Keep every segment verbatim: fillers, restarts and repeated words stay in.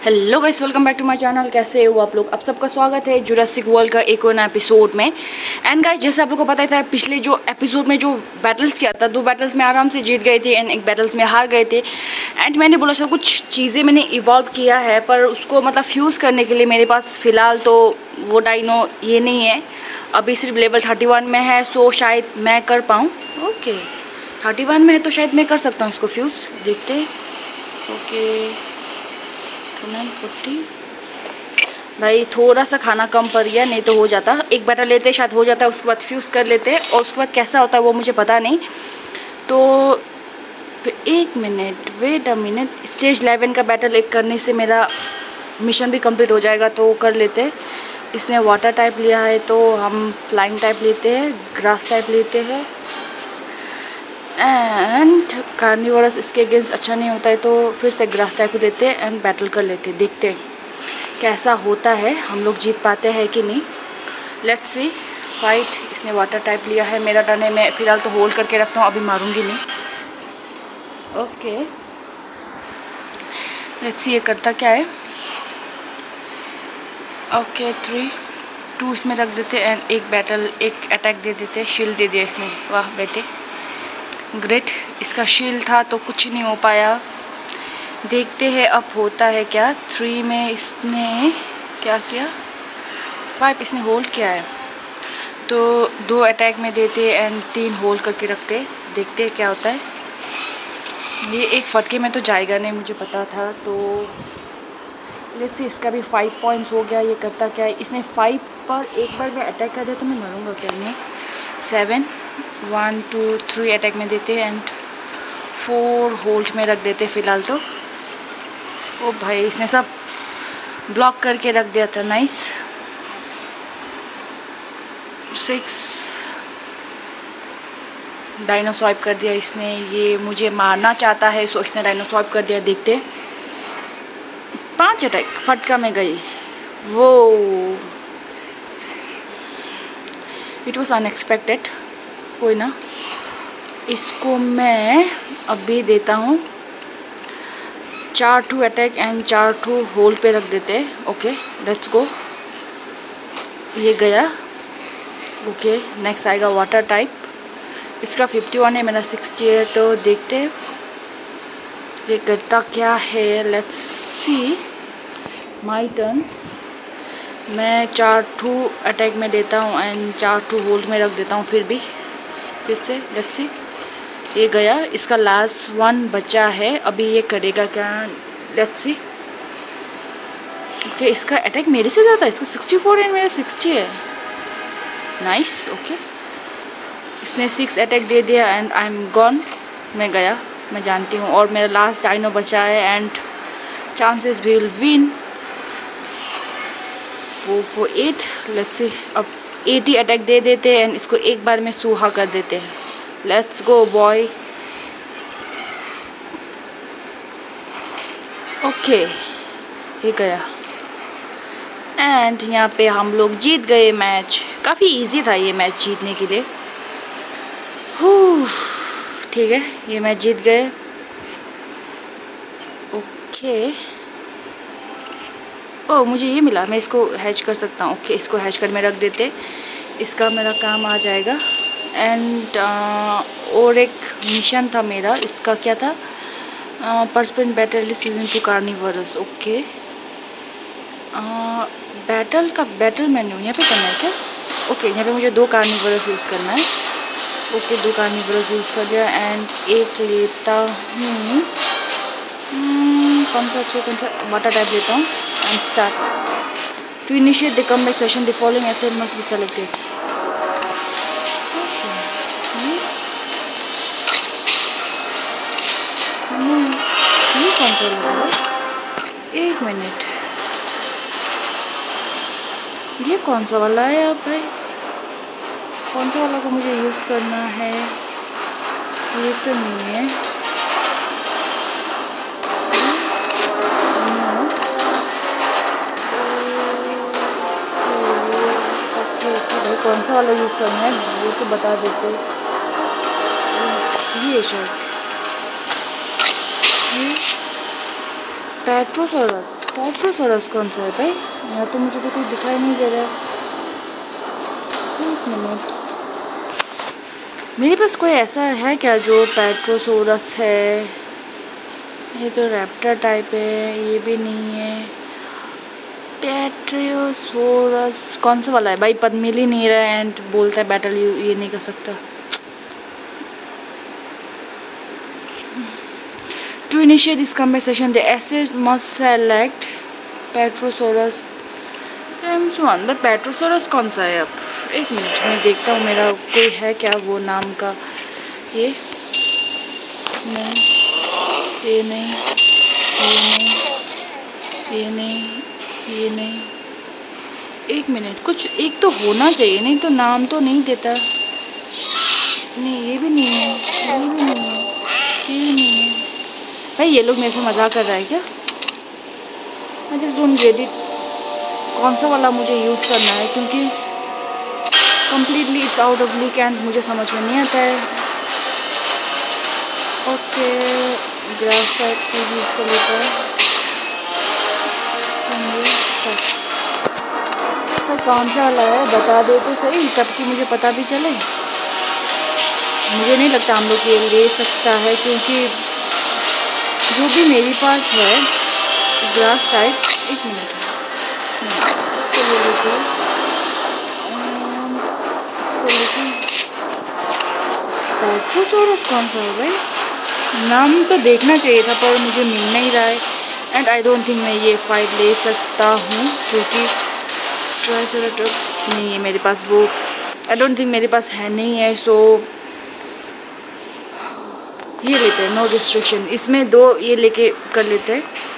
Hello guys, welcome back to my channel. कैसे हो आप लोग? आप सबका स्वागत है जुरासिक वर्ल्ड का एक और नया एपिसोड में। एंड गाइस, जैसे आप लोगों को पता ही था, पिछले जो एपिसोड में जो बैटल्स किया था, दो बैटल्स में आराम से जीत गए थे एंड एक बैटल्स में हार गए थे। एंड मैंने बोला था कुछ चीज़ें मैंने इवॉल्व किया है, पर उसको मतलब फ्यूज़ करने के लिए मेरे पास फ़िलहाल तो वो डाइनो ये नहीं है। अभी सिर्फ लेवल थर्टी वन में है, सो शायद मैं कर पाऊँ। ओके, थर्टी वन में है तो शायद मैं कर सकता हूँ इसको फ्यूज़। देखते। Okay nine forty. भाई थोड़ा सा खाना कम पड़ गया, नहीं तो हो जाता। एक बैटल लेते शायद हो जाता है, उसके बाद फ्यूज़ कर लेते और उसके बाद कैसा होता है वो मुझे पता नहीं। तो एक minute, wait a minute. Stage eleven का बैटल एक करने से मेरा मिशन भी कंप्लीट हो जाएगा, तो वो कर लेते। इसने वाटर टाइप लिया है तो हम फ्लाइंग टाइप लेते हैं, ग्रास टाइप लेते हैं। एंड कार्निवोरस इसके अगेंस्ट अच्छा नहीं होता है, तो फिर से ग्रास टाइप लेते हैं एंड बैटल कर लेते हैं। देखते हैं कैसा होता है, हम लोग जीत पाते हैं कि नहीं। Let's see fight. इसने वाटर टाइप लिया है, मेरा टर्न है। मैं फ़िलहाल तो होल्ड करके रखता हूँ, अभी मारूंगी नहीं। ओके लेट्स सी ये करता क्या है। ओके थ्री टू इसमें रख देते एंड एक बैटल एक अटैक दे देते। शील्ड दे दिया इसने, वाह बेटे ग्रेट। इसका शील्ड था तो कुछ नहीं हो पाया। देखते हैं अब होता है क्या। थ्री में इसने क्या किया, फाइव इसने होल्ड किया है, तो दो अटैक में देते एंड तीन होल्ड करके रखते। देखते हैं क्या होता है। ये एक फटके में तो जाएगा नहीं, मुझे पता था। तो लेट्स सी, इसका भी फाइव पॉइंट्स हो गया। ये करता क्या है, इसने फाइव पर एक बार मैं अटैक कर दिया तो मैं मरूंगा क्या नहीं। Seven one two three attack में देते एंड फोर होल्ड में रख देते फ़िलहाल तो। ओ भाई इसने सब ब्लॉक करके रख दिया था, नाइस। सिक्स डाइनो स्वाइप कर दिया इसने। ये मुझे मारना चाहता है, सो इसने डाइनो स्वाइप कर दिया। देखते। पांच अटैक फटका में गई। वो इट वॉज अनएक्सपेक्टेड। कोई ना, इसको मैं अभी देता हूँ चार टू अटैक एंड चार टू होल्ड पे रख देते हैं। Okay let's go. ये गया। ओके नेक्स्ट आएगा वाटर टाइप। इसका फिफ्टी वन है, मेरा सिक्सटी है, तो देखते हैं ये करता क्या है। Let's see my turn. मैं चार टू अटैक में देता हूँ एंड चार टू होल्ड में रख देता हूँ। फिर भी फिर से लेट्स सी, ये गया। इसका लास्ट वन बचा है, अभी ये करेगा क्या। Let's see. ओके इसका अटैक मेरे से ज़्यादा है, इसका सिक्सटी फोर है, मेरा सिक्सटी है। नाइस। ओके इसने सिक्स अटैक दे दिया एंड आई एम गॉन। मैं गया, मैं जानती हूँ। और मेरा लास्ट डाइनो बचा है and chances will win. Four four eight. Let's see, अब एटी अटैक दे देते हैं एंड इसको एक बार में सूहा कर देते हैं। Let's go boy. ओके ये गया एंड यहाँ पे हम लोग जीत गए मैच। काफ़ी इजी था ये मैच जीतने के लिए। ठीक है, ये मैच जीत गए। ओके ओ मुझे ये मिला, मैं इसको हैच कर सकता हूँ। ओके इसको हैच कर में रख देते, इसका मेरा काम आ जाएगा। एंड uh, और एक मिशन था मेरा, इसका क्या था, पर्सपेंट battle season two carnivorous. Okay battle का बैटल मेन्यू यहाँ पे करना है क्या। ओके यहाँ पे मुझे दो कार्निवोरस यूज़ करना है। ओके दो कार्निवोरस यूज़ कर दिया एंड एक लेता हूँ कौन सा अच्छा कौन सा, वाटर टाइप लेता हूँ and start to initiate the comeback session the following asset must be selected. ये कौन सा लगा, एक मिनट, ये कौन सा वाला है आप भाई, कौन सा वाला को मुझे यूज़ करना है। ये तो नहीं है। ओके ओके भाई कौन सा वाला यूज़ करना है वो तो बता देते। ये शायद पेट्रोसोरस। पेट्रोसोरस कौन सा है भाई? यहाँ तो मुझे तो कोई दिखाई नहीं दे रहा है। एक मिनट, मेरे पास कोई ऐसा है क्या जो पेट्रोसोरस है? ये तो रैप्टर टाइप है, ये भी नहीं है। पेट्रोसोरस कौन सा वाला है भाई? पद मिल ही नहीं रहा है एंड बोलता है बैटल ये नहीं कर सकता। To initiate this conversation, the essay must select Petrosaurus. अंदर पेट्रोसोरस कौन सा है? अब एक मिनट मैं देखता हूँ मेरा कोई है क्या वो नाम का। ये नहीं, ये नहीं, ये नहीं, ये नहीं, ये नहीं। एक मिनट, कुछ एक तो होना चाहिए, नहीं तो नाम तो नहीं देता। नहीं, ये भी नहीं है, ये भी नहीं है, ये नहीं है। भाई ये लोग मेरे से मजाक कर रहा है क्या? I just don't get it. कौन सा वाला मुझे यूज़ करना है, क्योंकि completely it's out of leak and मुझे समझ में नहीं आता है। ओके, ग्रास टाइप की यूज़ कर लेता है। कौन सा वाला है बता दो तो सही, तब कि मुझे पता भी चले। मुझे नहीं लगता हम लोग ये ले सकता है, क्योंकि जो भी मेरे पास है ग्रास टाइप। एक मिनट पेट्रोसोरस कौन सा है भाई? नाम तो देखना चाहिए था पर मुझे मिल नहीं रहा है एंड आई डोंट थिंक मैं ये फाइल ले सकता हूँ, क्योंकि ट्राइसेराटॉप्स नहीं है मेरे पास। वो आई डोंट थिंक मेरे पास है, नहीं है। सो ये लेते हैं, नो रिस्ट्रिक्शन। इसमें दो ये लेके कर लेते हैं,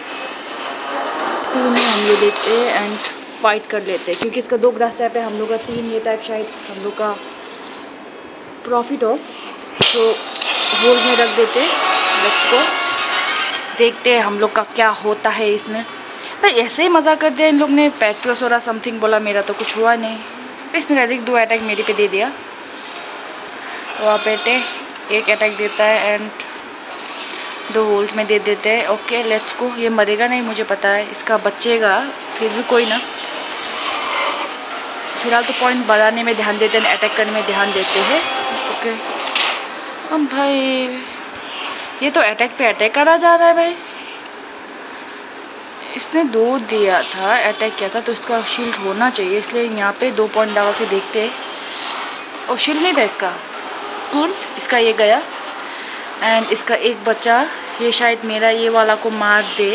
टू में हम ये लेते हैं एंड फाइट कर लेते हैं, क्योंकि इसका दो ग्रास टाइप है, हम लोग का तीन। ये टाइप शायद हम लोग का प्रॉफिट हो। सो होल्ड में रख देते हैं, लेट्स गो। देखते हैं हम लोग का क्या होता है इसमें। भाई ऐसे ही मज़ा कर दिया इन लोग ने। पेट्रोसोरस समथिंग बोला, मेरा तो कुछ हुआ नहीं। इसने डायरेक्ट दो अटैक मेरे पे दे दिया। वहाँ पे एक अटैक देता है एंड दो होल्ड में दे देते हैं। Okay let's go. ये मरेगा नहीं मुझे पता है, इसका बचेगा, फिर भी कोई ना। फिलहाल तो पॉइंट बढ़ाने में ध्यान देते हैं, अटैक करने में ध्यान देते हैं। ओके अब भाई ये तो अटैक पे अटैक करा जा रहा है भाई। इसने दो दिया था, अटैक किया था, तो इसका शील्ड होना चाहिए, इसलिए यहाँ पे दो पॉइंट लगा के देखते हैं। और शील्ड नहीं था इसका। कूल, इसका ये गया एंड इसका एक बच्चा। ये शायद मेरा ये वाला को मार दे,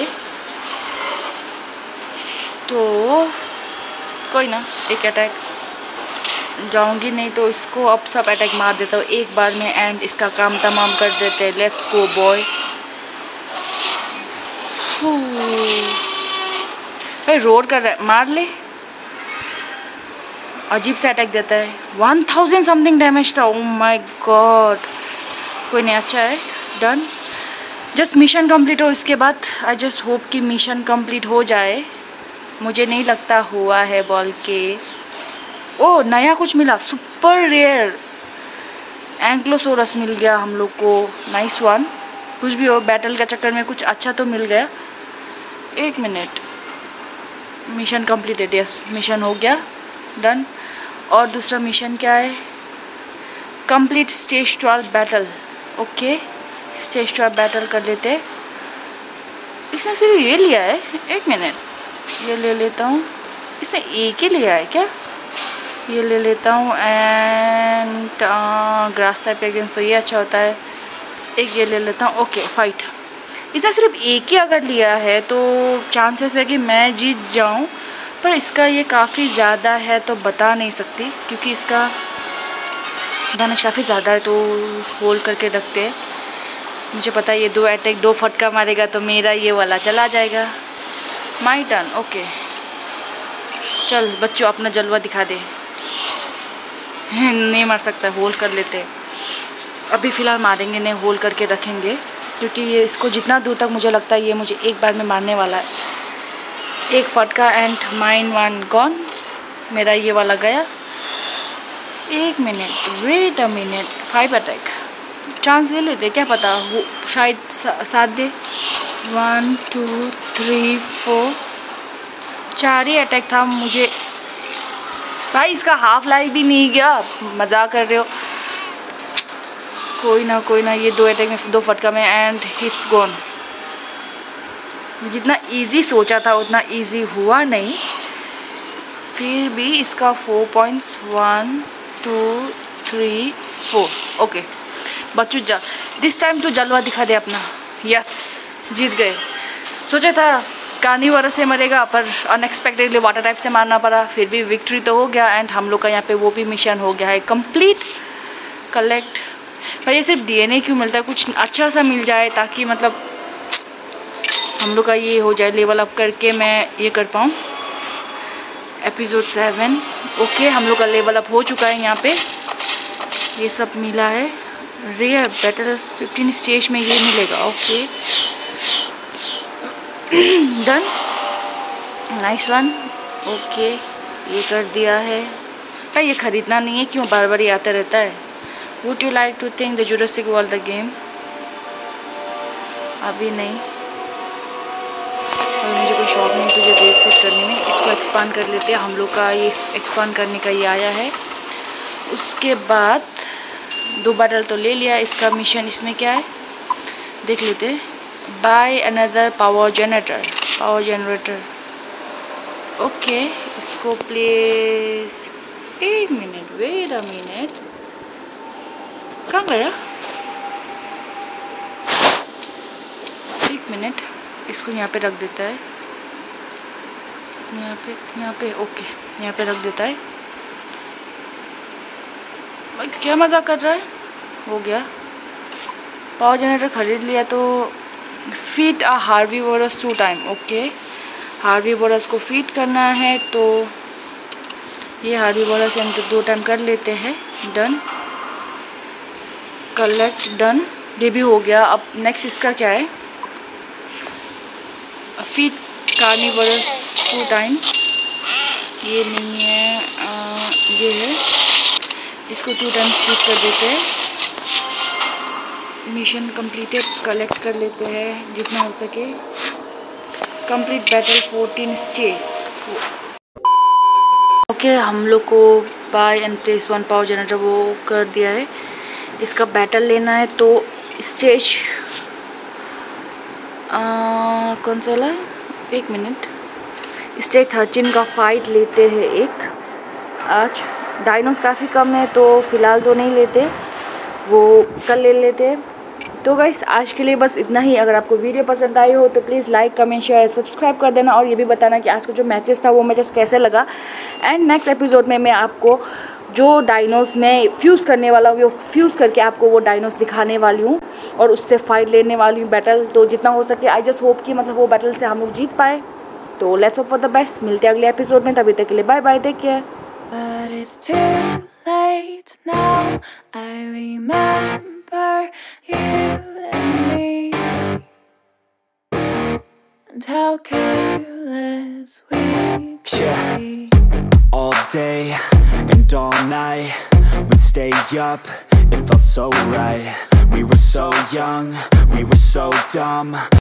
तो कोई ना, एक अटैक जाऊंगी, नहीं तो इसको अब सब अटैक मार देता हूँ एक बार में एंड इसका काम तमाम कर देते हैं। Let's go boy. भाई रोड कर रहा है, मार ले। अजीब से अटैक देता है। वन थाउजेंड समथिंग डैमेज था। Oh my god. कोई नहीं, अच्छा है, डन। जस्ट मिशन कंप्लीट हो, इसके बाद आई जस्ट होप कि मिशन कंप्लीट हो जाए। मुझे नहीं लगता हुआ है बॉल के। ओ नया कुछ मिला, सुपर रेयर एंक्लोसोरस मिल गया हम लोग को। Nice one. कुछ भी हो, बैटल के चक्कर में कुछ अच्छा तो मिल गया। एक minute, mission completed. Yes, mission हो गया, डन। और दूसरा मिशन क्या है? Complete stage twelve battle. Okay, stage twelve battle कर लेते। इसने सिर्फ ये लिया है, एक मिनट, ये ले लेता हूँ। इसने एक ही लिया है क्या? ये ले लेता हूँ एंड ग्रास टाइप के अगेंस्ट तो ये अच्छा होता है। एक ये ले लेता हूँ। Okay fight. इसने सिर्फ एक ही अगर लिया है तो चांसेस है कि मैं जीत जाऊँ, पर इसका ये काफ़ी ज़्यादा है तो बता नहीं सकती, क्योंकि इसका डैमेज काफ़ी ज़्यादा है। तो होल्ड करके रखते हैं। मुझे पता है ये दो अटैक दो फटका मारेगा तो मेरा ये वाला चला जाएगा। My turn. ओके चल बच्चों, अपना जलवा दिखा दे। नहीं मार सकता, होल्ड कर लेते हैं। अभी फ़िलहाल मारेंगे नहीं, होल्ड करके रखेंगे, क्योंकि ये इसको जितना दूर तक मुझे लगता है ये मुझे एक बार में मारने वाला है। एक फटका एंड माइन वन गॉन। मेरा ये वाला गया। एक minute, wait a minute. Five attack, chance ले लेते, क्या पता वो शायद सा, साथ दे। वन टू थ्री फोर चार ही अटैक था मुझे। भाई इसका हाफ लाइफ भी नहीं गया, मजाक कर रहे हो। कोई ना कोई ना, ये दो अटैक में दो फटका में एंड हिट्स गॉन। जितना इजी सोचा था उतना इजी हुआ नहीं, फिर भी इसका four points one two three four. Okay बच्चू जा, दिस टाइम तो जलवा दिखा दे अपना। यस जीत गए। सोचा था कार्निवोरस से मरेगा पर अनएक्सपेक्टेडली वाटर टाइप से मारना पड़ा, फिर भी विक्ट्री तो हो गया एंड हम लोग का यहाँ पे वो भी मिशन हो गया है कंप्लीट। कलेक्ट भाई, ये सिर्फ डीएनए क्यों मिलता है, कुछ अच्छा सा मिल जाए ताकि मतलब हम लोग का ये हो जाए, लेवल अप करके मैं ये कर पाऊँ। Episode seven. ओके हम लोग का लेवल अप हो चुका है। यहाँ पे ये सब मिला है। रेयर बैटल फिफ्टीन स्टेज में ये मिलेगा। Okay done, nice one. Okay ये कर दिया है भाई, ये ख़रीदना नहीं है, क्यों बार बार ये आता रहता है। Would you like to think the Jurassic World the game? अभी नहीं, और मुझे कोई शौक नहीं तुझे डेट सेट करने में। इसको एक्सपांड कर लेते हैं, हम लोग का ये एक्सपांड करने का ये आया है। उसके बाद दो बैटल तो ले लिया, इसका मिशन इसमें क्या है देख लेते हैं। Buy another power generator, power generator. Okay इसको प्लेस, एक मिनट वेट अ मिनट, कहाँ गया? एक मिनट, इसको यहाँ पे रख देता है, यहाँ पे यहाँ पे ओके यहाँ पे रख देता है। भाई क्या मजाक कर रहा है। हो गया, पावर जनरेटर खरीद लिया। तो feed a herbivores two time. Okay herbivores को फीट करना है, तो ये हार्बीवोरस हम तो दो टाइम कर लेते हैं। डन, कलेक्ट डन, ये भी हो गया। अब नेक्स्ट इसका क्या है, फीट कार्निवोरस टू टाइम। ये नहीं है, आ, ये है, इसको टू टाइम्स फीट कर देते हैं। मिशन कंप्लीटेड, कलेक्ट कर लेते हैं जितना हो सके। Complete battle fourteen stage. Okay हम लोग को buy and place one power generator वो कर दिया है। इसका बैटल लेना है, तो स्टेज कौन सा वाला है, एक मिनट, स्टेज थर्टीन का फाइट लेते हैं एक। आज डायनोस काफ़ी कम है तो फ़िलहाल तो नहीं लेते, वो कल ले लेते हैं। तो गाइस आज के लिए बस इतना ही। अगर आपको वीडियो पसंद आई हो तो please like comment share subscribe कर देना, और ये भी बताना कि आज का जो मैचेस था वो मैचेस कैसे लगा। एंड नेक्स्ट एपिसोड में मैं आपको जो डायनोस में फ्यूज़ करने वाला हूँ, वो फ्यूज़ करके आपको वो डायनोस दिखाने वाली हूँ और उससे फाइट लेने वाली हूँ बैटल। तो जितना हो सके आई जस्ट होप कि मतलब वो बैटल से हम लोग जीत पाए। तो let's hope for the best. मिलते हैं अगले एपिसोड में, तभी तक के लिए bye bye, take care. But it's too late now. I remember you and me, and how careless we could Yeah. be. All day and all night, we'd stay up, it felt so right. We were so young, we were so dumb.